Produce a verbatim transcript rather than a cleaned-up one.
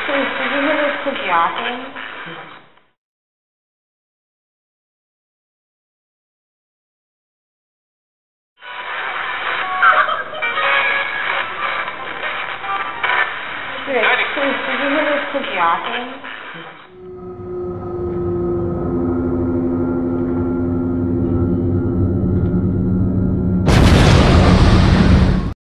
please, did you hear those kids laughing? Good, please, did you hear those kids laughing?